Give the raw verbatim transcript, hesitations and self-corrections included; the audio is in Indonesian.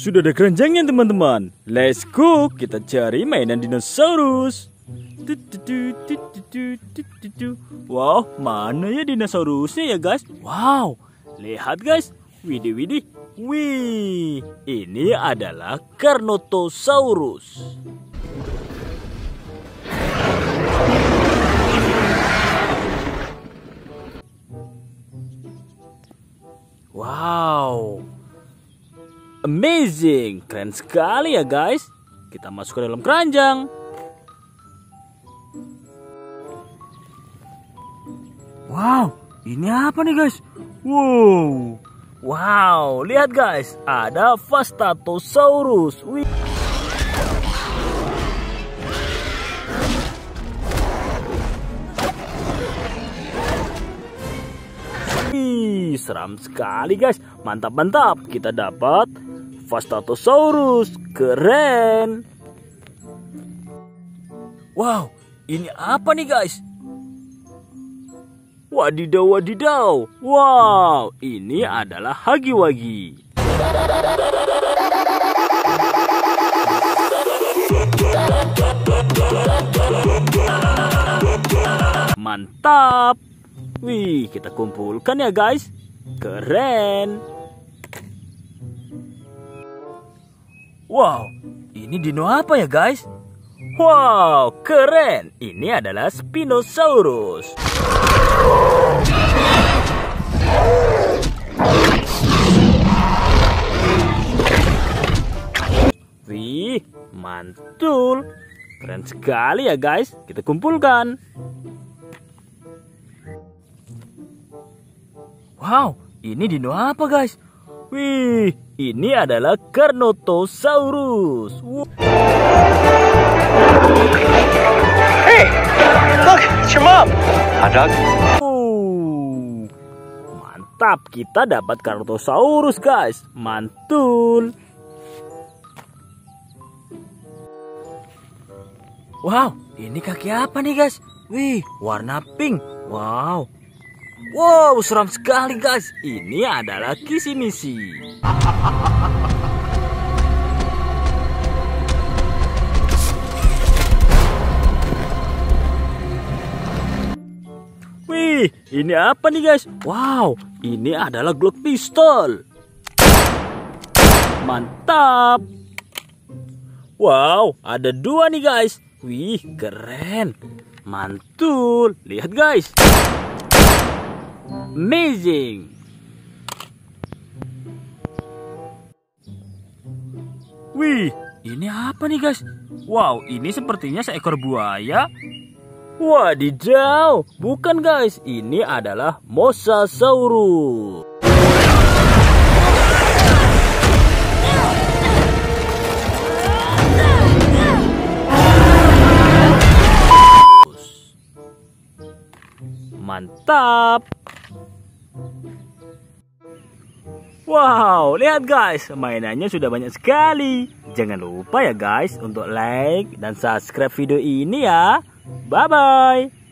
Sudah ada keranjangnya teman-teman. Let's go, kita cari mainan dinosaurus. Wow, mana ya dinosaurusnya ya guys? Wow, lihat guys. Widih, widih. Wih, ini adalah Carnotosaurus. Wow, amazing, keren sekali ya guys. Kita masuk ke dalam keranjang. Wow, ini apa nih guys? Wow, wow, lihat guys, ada Vastatosaurus. Wih. Wih, seram sekali guys. Mantap mantap, kita dapat Vastatosaurus. Keren. Wow, ini apa nih guys? Wadidaw wadidaw. Wow, ini adalah Hagi-Wagi. Mantap. Wih, kita kumpulkan ya guys. Keren. Wow, ini dino apa ya guys? Wow, keren. Ini adalah Spinosaurus. Wih, mantul. Keren sekali ya guys. Kita kumpulkan. Wow, ini dino apa guys? Wih, ini adalah Carnotosaurus. Wow. Hey, look, it's your mom. Hot dog. Uh, mantap, kita dapat Carnotosaurus guys. Mantul. Wow, ini kaki apa nih guys? Wih, warna pink. Wow. Wow, seram sekali guys. Ini adalah Kisimisi. Wih, ini apa nih guys? Wow, ini adalah Glock pistol. Mantap. Wow, ada dua nih guys. Wih, keren. Mantul. Lihat guys. Amazing. Wih, ini apa nih guys? Wow, ini sepertinya seekor buaya. Wadidaw, bukan guys, ini adalah Mosasaurus. Mantap. Wow, lihat guys, mainannya sudah banyak sekali. Jangan lupa ya guys untuk like dan subscribe video ini ya. Bye-bye.